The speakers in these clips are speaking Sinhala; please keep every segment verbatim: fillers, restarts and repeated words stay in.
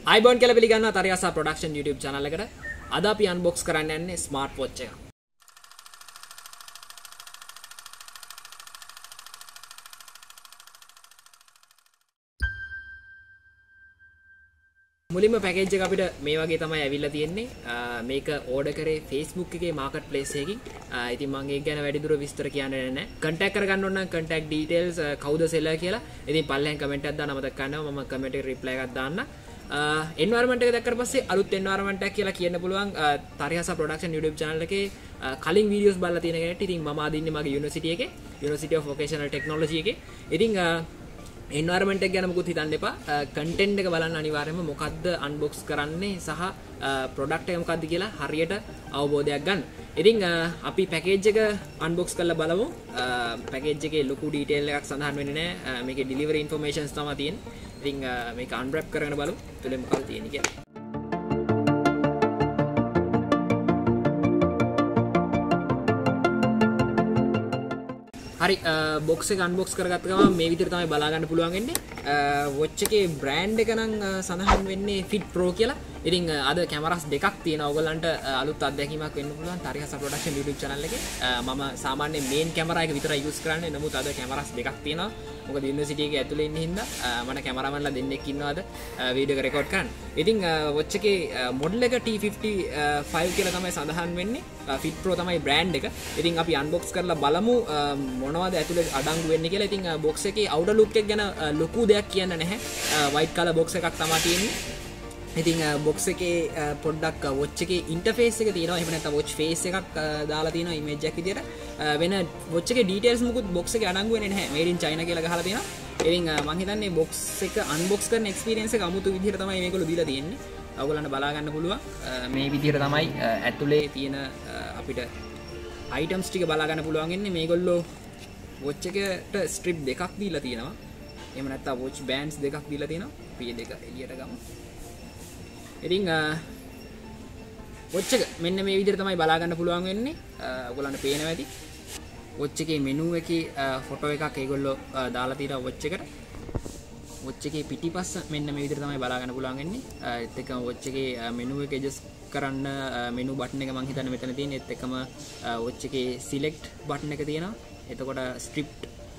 iBond කියලා පිළිගන්නවා තරියසා ප්‍රොඩක්ෂන් YouTube channel එකට. අද අපි unbox කරන්න යන්නේ smart watch එක. මුලින්ම පැකේජ් එක අපිට මේ වගේ තමයි ඇවිල්ලා තියෙන්නේ. මේක ඕඩර් කරේ Facebook එකේ මාකට් ප්ලේස් එකකින්. ඉතින් මම ඒක ගැන වැඩිදුර විස්තර කියන්න නැහැ. contact කරගන්න ඕන නම් contact details කවුද seller කියලා. ඉතින් පල්ලෙන් comment එකක් දාන්න මතක කරනවා. මම comment එකට reply එකක් දාන්න. environment එක දැක්කට පස්සේ අලුත් environment එකක් කියලා කියන්න පුළුවන් තරියසා production YouTube channel එකේ කලින් videos බලලා තියෙන කෙනෙක්ට. ඉතින් මම ආද ඉන්නේ මගේ university එකේ University of Vocational Technology එකේ. ඉතින් environment එක ගැන මොකුත් හිතන්න එපා. content එක බලන්න අනිවාර්යයෙන්ම මොකද්ද unbox කරන්නේ සහ product එක මොකද්ද කියලා හරියට අවබෝධයක් ගන්න. ඉතින් අපි package එක unbox කරලා බලමු. package එකේ ලොකු detail එකක් සඳහන් වෙන්නේ නැහැ. මේකේ delivery informations තමයි තියෙන්නේ. ඉතින් මේක unwrap කරගෙන බලමු. තුලේ මොකක්ද තියෙන්නේ කියලා. හරි box එක unbox කරගත්ත ගමන් මේ විදිහට තමයි බලා ගන්න පුළුවන් වෙන්නේ. watch එකේ brand එක නම් සඳහන් වෙන්නේ Fit Pro කියලා. ඉතින් අද කැමරාස් දෙකක් තියෙනවා. ඔයගලන්ට අලුත් අත්දැකීමක් වෙන්න පුළුවන් තරියසා ප්‍රොඩක්ෂන් YouTube channel එකේ. මම සාමාන්‍යයෙන් main කැමරා එක විතරයි use කරන්නේ. නමුත් අද කැමරාස් දෙකක් තියෙනවා. මොකද යුනිවර්සිටි එකේ ඇතුලේ ඉන්න හින්දා මම කැමරාමන්ලා දෙන්නෙක් ඉන්නවා අද වීඩියෝ එක රෙකෝඩ් කරන්න. ඉතින් watch එකේ මොඩල් එක T fifty-five කියලා තමයි සඳහන් වෙන්නේ. Fit Pro තමයි brand එක. ඉතින් අපි unbox කරලා බලමු මොනවද ඇතුලේ අඩංගු වෙන්නේ කියලා. ඉතින් box එකේ outer look එක ගැන ලොකු දෙයක් කියන්න නැහැ. white color box එකක් තමයි තියෙන්නේ. ඉතින් box එකේ පොඩ්ඩක් watch එකේ interface එක තියෙනවා. එහෙම නැත්නම් watch face එකක් දාලා තියෙනවා image එකක් විදියට. වෙන watch එකේ details මුකුත් box එකේ අඩංගු වෙන්නේ නැහැ. made in China කියලා ගහලා තියෙනවා. ඉතින් මම හිතන්නේ box එක unbox කරන experience එක අමුතු විදියට තමයි මේගොල්ලෝ දීලා තියෙන්නේ. ඔයගොල්ලන්ට බලා ගන්න පුළුවන්. මේ විදියට තමයි ඇතුලේ තියෙන අපිට items ටික බලා ගන්න පුළුවන් ඉන්නේ. මේගොල්ලෝ watch එකට strip දෙකක් දීලා තියෙනවා. එහෙම නැත්නම් watch bands දෙකක් දීලා තියෙනවා. අපි දෙක එළියට ගමු. ඉතින් watch එක මෙන්න මේ විදිහට තමයි බලා ගන්න පුළුවන් වෙන්නේ. ඔයගොල්ලන්ට පේනවා ඇති. watch එකේ menu එකේ ෆොටෝ එකක් ඒගොල්ලෝ දාලා තියෙනවා watch එකට. watch එකේ පිටිපස්ස මෙන්න මේ විදිහට තමයි බලා ගන්න පුළුවන් වෙන්නේ. ඒත් එක්කම watch එකේ menu එක adjust කරන්න menu button එක මම හිතන්නේ මෙතන තියෙන. ඒත් එක්කම watch එකේ select button එක තියෙනවා. එතකොට stripped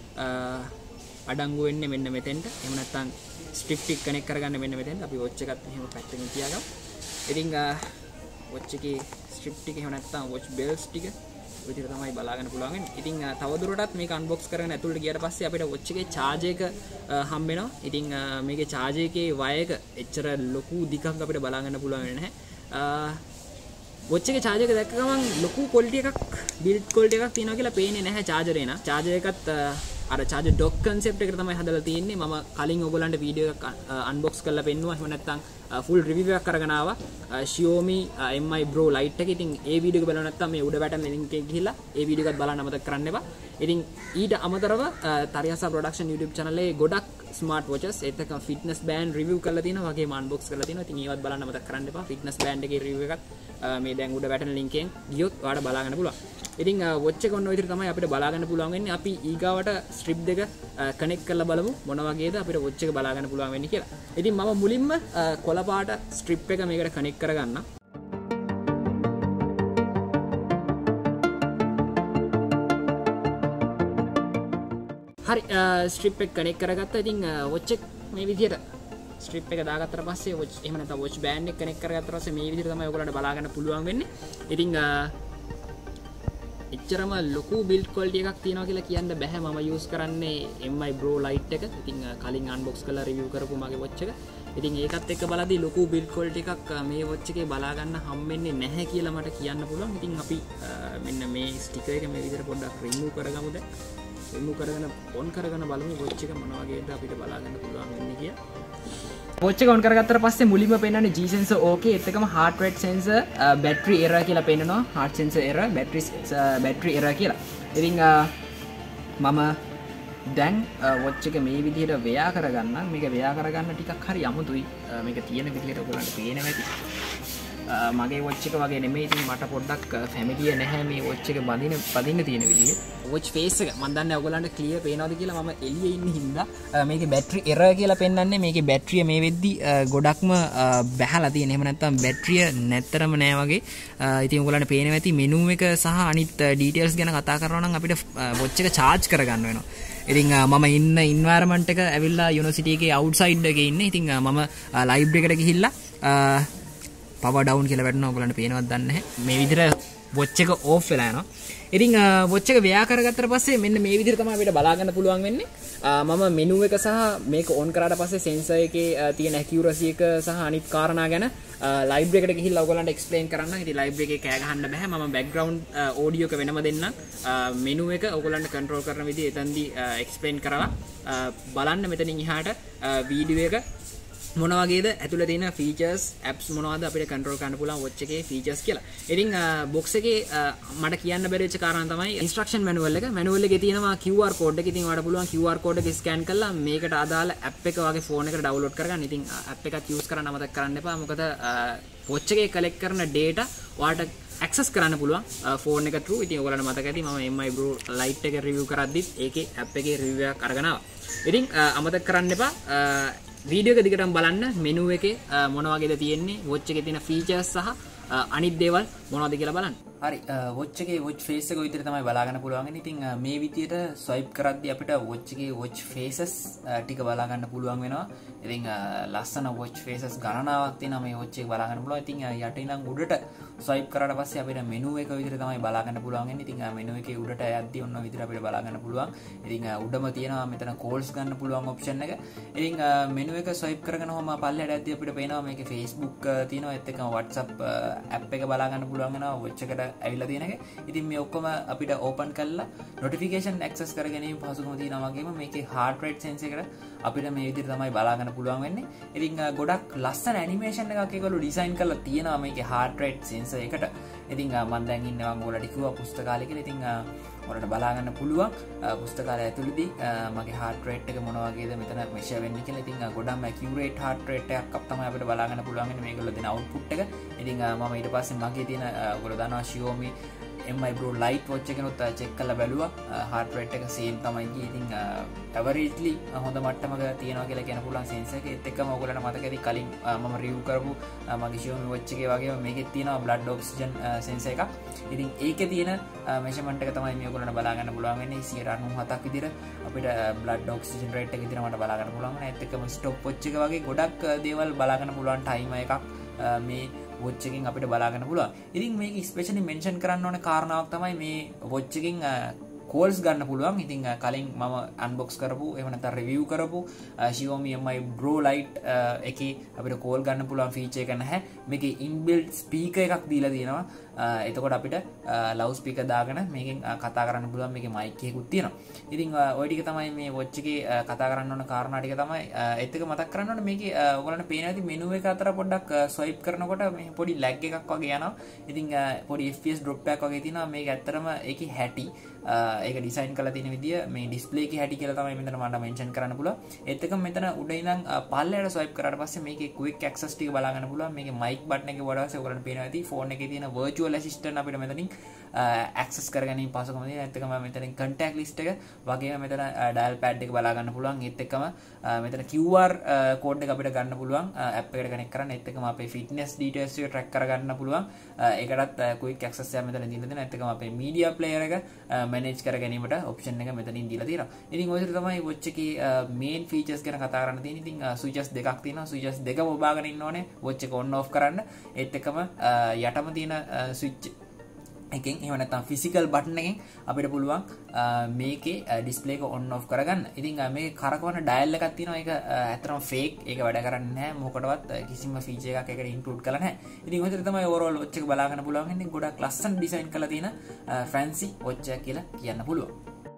අඩංගු වෙන්නේ මෙන්න මෙතෙන්ට. එහෙම නැත්නම් strip ටික connect කරගන්න මෙන්න මෙතෙන්ට. අපි watch එකත් එහෙම පැත්තකින් තියාගමු. ඉතින් watch එකේ strip ටික එහෙම නැත්නම් watch bells ටික විදිහට තමයි බලා ගන්න පුළුවන් වෙන්නේ. ඉතින් තවදුරටත් මේක unbox කරගෙන ඇතුළට ගියාට පස්සේ අපිට watch එකේ charge එක හම්බ වෙනවා. ඉතින් මේකේ charge එකේ wire එක එච්චර ලොකු දිගක් අපිට බලා ගන්න පුළුවන් වෙන්නේ නැහැ. watch එකේ charge එක දැක්ක ගමන් ලොකු quality එකක් build quality එකක් තියෙනවා කියලා පේන්නේ නැහැ charger එක න. charger එකත් අර charger dock concept එකට තමයි හදලා තියෙන්නේ. මම කලින් ඔයගොල්ලන්ට වීඩියෝ එකක් unbox කරලා පෙන්නුවා. එහෙම නැත්නම් full review එකක් කරගෙන ආවා Xiaomi M I Pro Lite එක. ඉතින් ඒ වීඩියෝ එක බලන්න නැත්නම් මේ උඩ බටන් link එක ගිහිල්ලා ඒ වීඩියෝ එකත් බලන්න අමතක කරන්න එපා. ඉතින් ඊට අමතරව තරියසා production YouTube channel එකේ ගොඩක් smart watches ඒත් එක්ක fitness band review කරලා තියෙනවා. වගේම unbox කරලා තියෙනවා. ඉතින් ඒවත් බලන්න අමතක කරන්න එපා. fitness band එකේ review එකත් මේ දැන් උඩ බටන් link එකෙන් ගියොත් ඔයාලට බලා ගන්න පුළුවන්. ඉතින් watch එක ඔන්න ඔය විදිහට තමයි අපිට බලා ගන්න පුළුවන් වෙන්නේ. අපි ඊගාවට strip දෙක connect කරලා බලමු මොන වගේද අපිට watch එක බලා ගන්න පුළුවන් වෙන්නේ කියලා. ඉතින් මම මුලින්ම කොළ පාට strip එක මේකට connect කරගන්නම්. හරි strip එක connect කරගත්තා. ඉතින් watch එක මේ විදිහට strip එක දාගත්තට පස්සේ watch එහෙම නැත්නම් watch band එක connect කරගත්තට පස්සේ මේ විදිහට තමයි ඔයගොල්ලන්ට බලා ගන්න පුළුවන් වෙන්නේ. ඉතින් එච්චරම ලොකු build quality එකක් තියෙනවා කියලා කියන්න බෑ. මම use කරන්නේ M I Pro Lite එක. ඉතින් කලින් unbox කරලා review කරපු මගේ watch එක. ඉතින් ඒකත් එක්ක බලද්දී ලොකු build quality එකක් මේ watch එකේ බලා ගන්න හම්බෙන්නේ නැහැ කියලා මට කියන්න පුළුවන්. ඉතින් අපි මෙන්න මේ sticker එක මේ විදිහට පොඩ්ඩක් remove කරගමුද. remove කරගෙන on කරගෙන බලමු watch එක මොන වගේද අපිට බලා ගන්න පුළුවන් වෙන්නේ කියලා. watch එක on කරගත්තට පස්සේ මුලින්ම පෙන්නන්නේ G sensor okay. ඒත් එක්කම heart rate sensor, battery error කියලා පෙන්නනවා. heart sensor error, battery battery error කියලා. ඉතින් මම දැන් watch එක මේ විදිහට වෙයා කරගන්නම්. මේක වෙයා කරගන්න ටිකක් හරි අමුතුයි. මේක තියෙන විදිහට ඔයගොල්ලන්ට පේනවා ඇති. මගේ වොච් එක වගේ නෙමෙයි. ඉතින් මට පොඩ්ඩක් ෆැමිලිය නැහැ මේ වොච් එක බඳින බඳින්න තියෙන විදිය. වොච් ෆේස් එක මම දන්නේ ඔයගොල්ලන්ට ක්ලියර් පේනවද කියලා. මම එළියේ ඉන්න හින්දා මේකේ බැටරි එරර් කියලා පෙන්වන්නේ. මේකේ බැටරිය මේ වෙද්දි ගොඩක්ම බැහැලා තියෙන. එහෙම නැත්නම් බැටරිය නැත්තරම නෑ වගේ. ඉතින් ඔයගොල්ලන්ට පේනවා ඇති මෙනු එක සහ අනිත් ඩීටේල්ස් ගැන කතා කරනවා නම් අපිට වොච් එක charge කරගන්න වෙනවා. ඉතින් මම ඉන්න environment එක ඇවිල්ලා යුනිවර්සිටි එකේ outside එකේ ඉන්නේ. ඉතින් මම ලයිබ්‍රරි එකට ගිහිල්ලා power down කියලා වැටෙනවා. ඔයගොල්ලන්ට පේනවද දන්නේ නැහැ. මේ විදිහට වොච් එක off වෙලා යනවා. ඉතින් වොච් එක ව්‍යා කරගත්තට පස්සේ මෙන්න මේ විදිහට තමයි අපිට බලා ගන්න පුළුවන් වෙන්නේ. මම මෙනු එක සහ මේක on කරාට පස්සේ sensor එකේ තියෙන accuracy එක සහ අනිත් කාරණා ගැන ලයිබ්‍රරි එකට ගිහිල්ලා ඔයගොල්ලන්ට explain කරන්න. ඉතින් ලයිබ්‍රරි එකේ කෑ ගහන්න බෑ. මම background audio එක වෙනම දෙන්නම්. මෙනු එක ඔයගොල්ලන්ට control කරන විදිහ එතනදී explain කරලා බලන්න. මෙතනින් එහාට වීඩියෝ එක මොන වගේද ඇතුළේ තියෙන features apps මොනවද අපිට control කරන්න පුළුවන් watch එකේ features කියලා. ඉතින් box එකේ මට කියන්න බැරි වෙච්ච කාරණා තමයි instruction manual එක. manual එකේ තියෙනවා Q R code එක. ඉතින් ඔයාලට පුළුවන් Q R code එක scan කරලා මේකට අදාළ app එක වගේ phone එකට download කරගන්න. ඉතින් app එකක් use කරන්න අමතක කරන්න එපා. මොකද watch එකේ collect කරන data ඔයාලට access කරන්න පුළුවන් phone එක through. ඉතින් ඔයාලට මතක ඇති මම M I Pro Lite එක review කරද්දිත් ඒකේ app එකේ review එකක් අරගෙන ආවා. ඉතින් අමතක කරන්න එපා. වීඩියෝ එක දිගටම බලන්න. මෙනු එකේ මොන වගේද තියෙන්නේ, watch එකේ තියෙන features සහ අනිත් දේවල් මොනවද කියලා බලන්න. හරි, watch එකේ watch face එක විතර තමයි බලා ගන්න පුළුවන්. ඉතින් මේ විදියට swipe කරද්දී අපිට watch එකේ watch faces ටික බලා ගන්න පුළුවන් වෙනවා. ඉතින් ලස්සන watch faces ගණනාවක් තියෙනවා මේ watch එක බලා ගන්න පුළුවන්. ඉතින් යට ඉඳන් උඩට swipe කරාට පස්සේ අපිට menu එක විතර තමයි බලා ගන්න පුළුවන් වෙන්නේ. ඉතින් menu එකේ උඩට යද්දී ඔන්න විතර අපිට බලා ගන්න පුළුවන්. ඉතින් උඩම තියෙනවා මෙතන calls ගන්න පුළුවන් option එක. ඉතින් menu එක swipe කරගෙන ඔහම පල්ලෙහාට යද්දී අපිට පේනවා මේකේ Facebook තියෙනවා. ඒත් එක්කම WhatsApp app එක බලා ගන්න පුළුවන් වෙනවා watch එකට ඇවිල්ලා තියෙන එක. ඉතින් මේ ඔක්කොම අපිට open කරලා notification access කර ගැනීම පහසුකම තියෙනවා. වගේම මේකේ heart rate sensor එකට අපිට මේ විදිහට තමයි බලා ගන්න පුළුවන් වෙන්නේ. ඉතින් ගොඩක් ලස්සන animation එකක් ඒගොල්ලෝ design කරලා තියෙනවා මේකේ heart rate sensor එකට. ඉතින් මම දැන් ඉන්නවා ඔයාලට කිව්වා පුස්තකාලේ කියලා. ඉතින් ඔයාලට බලා ගන්න පුළුවන් පුස්තකාලය ඇතුළේදී මගේ heart rate එක මොන වගේද මෙතන measure වෙන්නේ කියලා. ඉතින් ගොඩක්ම accurate heart rate එකක් තමයි අපිට බලා ගන්න පුළුවන් වෙන්නේ මේගොල්ලෝ දෙන output එක. ඉතින් මම ඊට පස්සේ මගේ තියෙන ඔයගොල්ලෝ දන්නවා Xiaomi M I Pro Lite watch එකනොත් check කරලා බැලුවා heart rate එක same තමයි ගියේ. ඉතින් averagely හොඳ මට්ටමක තියෙනවා කියලා කියන්න පුළුවන් sensor එක. ඒත් එක්කම ඔයගොල්ලන්ට මතක ඇති කලින් මම review කරපු මගේ Xiaomi watch එකේ වගේම මේකෙත් තියෙනවා blood oxygen sensor එකක්. ඉතින් ඒකේ තියෙන measurement එක තමයි මේ ඔයගොල්ලන්ට බලා ගන්න පුළුවන් වෙන්නේ. සියයට අනූහතක් විදිහට අපිට blood oxygen rate එක විදිහට මට බලා ගන්න පුළුවන් වෙනවා. ඒත් එක්කම stopwatch එක වගේ ගොඩක් දේවල් බලා ගන්න පුළුවන් timer එකක් මේ watch එකෙන් අපිට බලා ගන්න පුළුවන්. ඉතින් මේක ස්පෙෂලි මෙන්ෂන් කරන්න ඕන කාරණාවක් තමයි මේ watch එකෙන් calls ගන්න පුළුවන්. ඉතින් කලින් මම unbox කරපු එහෙම නැත්නම් review කරපු Xiaomi M I Pro Lite එකේ අපිට call ගන්න පුළුවන් feature එක නැහැ. මේකේ inbuilt speaker එකක් දීලා තියෙනවා. එතකොට අපිට loud speaker දාගෙන මේකෙන් කතා කරන්න පුළුවන්. මේකේ mic එකකුත් තියෙනවා. ඉතින් ওই ටික තමයි මේ watch එකේ කතා කරන්න ඕන කාරණා ටික තමයි. ඒත් එක මතක් කරන්න ඕනේ මේකේ ඔයගලන්ට පේනවා ඇති menu එක අතර පොඩ්ඩක් swipe කරනකොට මේ පොඩි lag එකක් වගේ යනවා. ඉතින් පොඩි F P S drop එකක් වගේ තියෙනවා. මේක ඇත්තටම ඒකේ හැටි ඒක ඩිසයින් කරලා තියෙන විදිය මේ ඩිස්ප්ලේ එකේ හැටි කියලා තමයි මෙතන මට මෙන්ෂන් කරන්න පුළුවන්. ඒත් එක්කම මෙතන උඩ ඉඳන් පල්ලෙහාට ස්වයිප් කරාට පස්සේ මේකේ quick access ටික බලා ගන්න පුළුවන්. මේකේ mic button එකේ වඩා පස්සේ ඔයගලන්ට පේනවා ඇති phone එකේ තියෙන virtual assistant අපිට මෙතනින් access කරගැනීම පහසුකම තියෙනවා. ඒත් එක්කම මෙතනින් contact list එක වගේම මෙතන dial pad එක බලා ගන්න පුළුවන්. ඒත් එක්කම මෙතන Q R code එක අපිට ගන්න පුළුවන් app එකට connect කරන්න. ඒත් එක්කම අපේ fitness details එක track කරගන්න පුළුවන්. ඒකටත් quick access එක මෙතන දීලා දෙනවා. ඒත් එක්කම අපේ media player එක manage කර ගැනීමට option එක මෙතනින් දීලා තියෙනවා. ඉතින් ඔය විදිහට තමයි watch එකේ main features ගැන කතා කරන්න තියෙන්නේ. ඉතින් switches දෙකක් තියෙනවා. switches දෙකම ඔබාගෙන ඉන්න ඕනේ watch එක on off කරන්න. ඒත් එක්කම යටම තියෙන switch එකෙන් එහෙම නැත්නම් physical button එකෙන් අපිට පුළුවන් මේකේ display එක on off කරගන්න. ඉතින් මේ කරකවන dial එකක් තියෙනවා. ඒක ඇත්තටම fake. ඒක වැඩ කරන්නේ නැහැ. මොකටවත් කිසිම feature එකක් ඒකට include කරලා නැහැ. ඉතින් ඔය විදිහට තමයි overall watch එක බලා ගන්න පුළුවන්. ඉතින් ගොඩක් ලස්සන design කරලා තියෙන fancy watch එකක් කියලා කියන්න පුළුවන්.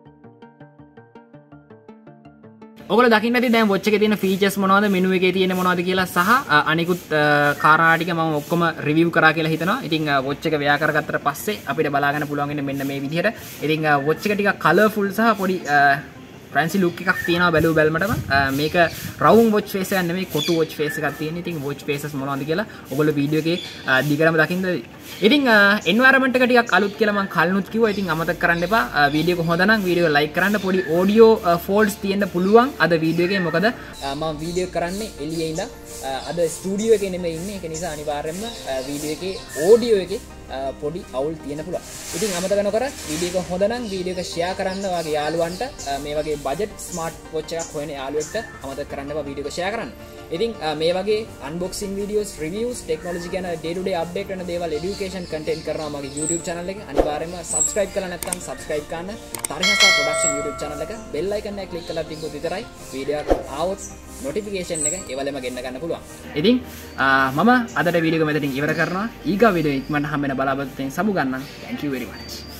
ඔයගොල්ලෝ දකින්න ඇති දැන් watch එකේ තියෙන features මොනවද, menu එකේ තියෙන මොනවද කියලා සහ අනිකුත් කාරණා ටික මම ඔක්කොම review කරා කියලා හිතනවා. ඉතින් watch එක ව්‍යා කරගත්තට පස්සේ අපිට බලා ගන්න පුළුවන් ඉන්නේ මෙන්න මේ විදිහට. ඉතින් watch එක ටිකක් colourful සහ පොඩි ෆැන්සි ලුක් එකක් තියෙනවා බැලුව බැලමටම. මේක රවුන්ඩ් වොච් ෆේස් එකක් නෙමෙයි කොටු වොච් ෆේස් එකක් තියෙන. ඉතින් වොච් ෆේසස් මොනවද කියලා ඔයගොල්ලෝ වීඩියෝ එකේ දිගටම දකින්න. ඉතින් එන්වයරන්මන්ට් එක ටිකක් අලුත් කියලා මම කලිනුත් කිව්වා. ඉතින් අමතක කරන්න එපා. වීඩියෝ එක හොඳ නම් වීඩියෝ ලයික් කරන්න. පොඩි ඔඩියෝ ෆෝල්ට්ස් තියෙන්න පුළුවන් අද වීඩියෝ එකේ. මොකද මම වීඩියෝ කරන්නේ එළියේ ඉඳන් අද ස්ටුඩියෝ එකේ නෙමෙයි ඉන්නේ. ඒක නිසා අනිවාර්යයෙන්ම වීඩියෝ එකේ ඔඩියෝ එකේ පොඩි අවුල් තියෙන පුළුවන්. ඉතින් අමතක නොකර වීඩියෝ එක හොඳ නම් වීඩියෝ එක ෂෙයා කරන්න ඔයාගේ යාළුවන්ට. මේ වගේ බජට් ස්මාර්ට් වොච් එකක් හොයන යාළුවෙක්ට අමතක කරන්න එපා වීඩියෝ එක ෂෙයා කරන්න. ඉතින් මේ වගේ අන්බොක්සිං වීඩියෝස්, රිවිව්ස්, ටෙක්නොලොජි ගැන ඩේ ටු ඩේ අප්ඩේට් වෙන දේවල්, এডুকেෂන් කන්ටෙන්ට් කරනවා මගේ YouTube channel එකේ. අනිවාර්යයෙන්ම subscribe කරලා නැත්නම් subscribe කරන්න. තරිහසා ප්‍රොඩක්ෂන් YouTube channel එක bell icon එක click කරලා තිබ්බොත් විතරයි වීඩියෝ එක ආවොත් notification එක ඒවලම ගෙන්න ගන්න පුළුවන්. ඉතින් මම අදට වීඩියෝ එක මෙතනින් ඉවර කරනවා. ඊගා වීඩියෝ ඉක්මනට හම්බ වෙන බලාපොරොත්තු වෙමින් සමු ගන්නම්. Thank you very much.